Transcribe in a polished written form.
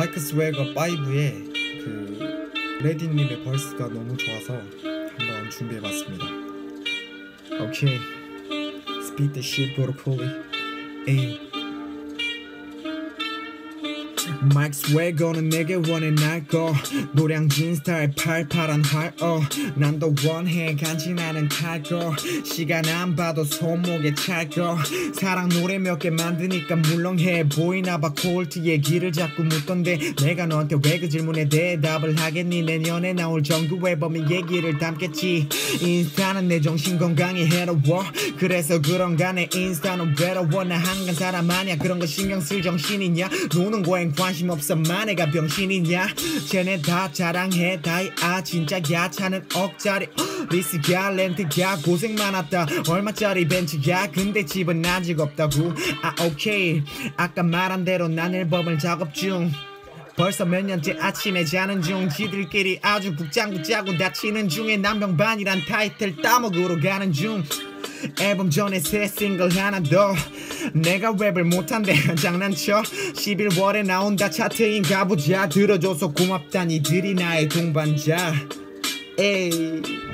마이크 스웨거 5의 그 레디님의 벌스가 너무 좋아서 한번 준비해봤습니다. 오케이, Speed the shit broccoli. 에이, 마이크 스웨거는 내게 원해 날거 노량진 스타일 팔팔한 활어 난 더 원해 간지나는 탈거 시간 안 봐도 손목에 찰거 사랑 노래 몇 개 만드니까 물렁해 보이나봐 콜트의 길을 자꾸 묻던데 내가 너한테 왜 그 질문에 대답을 하겠니. 내년에 나올 정규 앨범의 얘기를 담겠지. 인스타는 내 정신 건강에 해로워 그래서 그런가 내 인스타는 외로워. 나 한간 사람 아냐 그런 거 신경 쓸 정신이냐. 노는 거엔 관심 없어 마네가 병신이냐. 쟤네 다 자랑해 다이아 진짜야 차는 억짜리 리스야 렌트야 고생 많았다 얼마짜리 벤츠야 근데 집은 아직 없다고. 아 오케이 아까 말한 대로 난 앨범을 작업 중. 벌써 몇 년째 아침에 자는 중. 지들끼리 아주 북장구 짜고 다치는 중에 남병반이란 타이틀 따먹으러 가는 중. 앨범 전에 새 싱글 하나 더. 내가 랩을 못한대 장난쳐. 11월에 나온다 차트인가 보자. 들어줘서 고맙다 니들이 나의 동반자. 에이